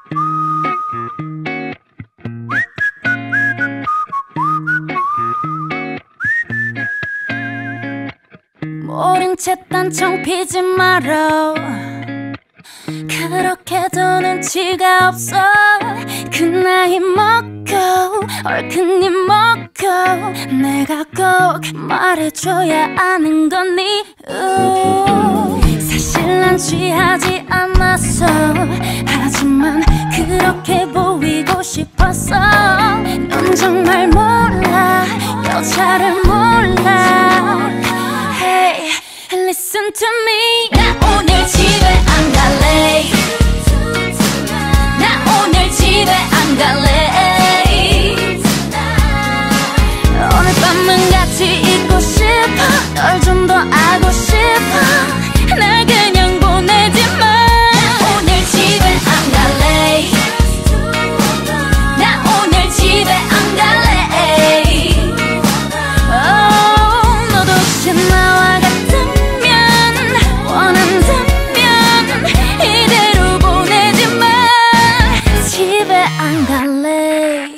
모른 채 딴청 피지 말어. 그렇게도 눈치가 없어. 그 나이 먹고 얼큰 입 먹고 내가 꼭 말해줘야 아는 거니. 사실 난 취하지 않았어. 하지만 그렇게 보이고 싶었어. 넌 정말 몰라, 여자를 몰라. Hey, listen to me. 나 오늘 집에 안 갈래. 나 오늘 집에 안 갈래. 오늘 밤은 같이 있고 싶어. 널 좀 더 알고 싶어. 날 그냥 보내지 마. 나 오늘 집에 안 갈래. 나 오늘 집에 안 갈래. 너도 혹시 나와 같으면 원한다면 이대로 보내지 마. 집에 안 갈래.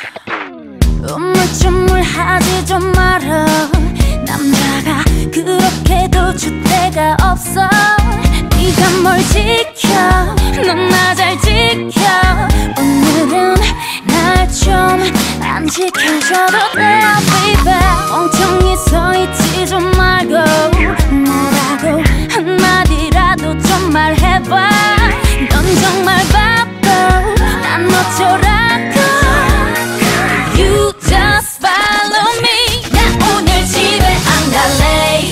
우물쭈물하지 좀 말어. 남자가 그렇게도 줏대가 없어. 네가 뭘 지켜, 넌 나 잘 지켜. 오늘은 날 좀 안 지켜줘도 돼 baby. 엉청이 서있지 좀 말고 뭐라고 한마디라도 좀 말해봐. 넌 정말 바보, 난 어쩌라고. You just follow me. 나 오늘 집에 안 갈래.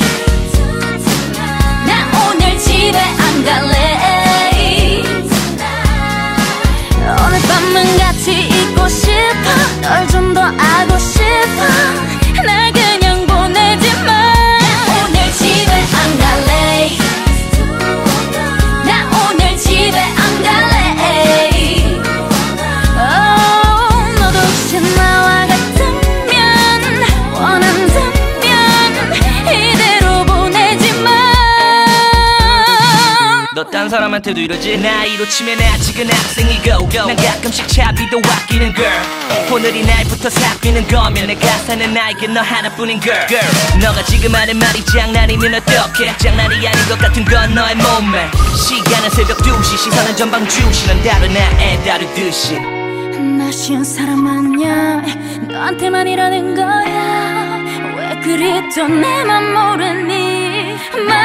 나 오늘 집에 안 갈래. 오늘 밤은 같이 있고 싶어. 널 좀 더 알고 싶어. 날 그냥 보내지 마. 나 오늘 집에 안 갈래. 나 오늘 집에 안 갈래. 너도 혹시 나와 같으면 원한다면 이대로 보내지 마. 너 딴 사람한테도 이러지? 나이로 치면 아직은 학생이고 난 가끔씩 차비도 아끼는 girl. 오늘이 날부터 사귀는 거면 내가 사는 나에게 너 하나뿐인 girl. 너가 지금 하는 말이 장난이면 어떡해. 장난이 아닌 것 같은 건 너의 몸매. 시간은 새벽 2시 시선은 전방 주시. 넌 다른 나에 다르듯이. 나 쉬운 사람 아니야. 너한테만 이러는 거야. 왜 그리 또 내 맘 모르니.